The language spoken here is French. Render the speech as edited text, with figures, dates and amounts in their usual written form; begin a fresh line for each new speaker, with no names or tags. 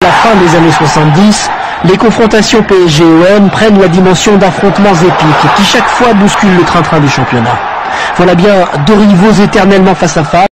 la fin des années 70, les confrontations PSG-OM prennent la dimension d'affrontements épiques qui chaque fois bousculent le train-train du championnat. Voilà bien deux rivaux éternellement face à face.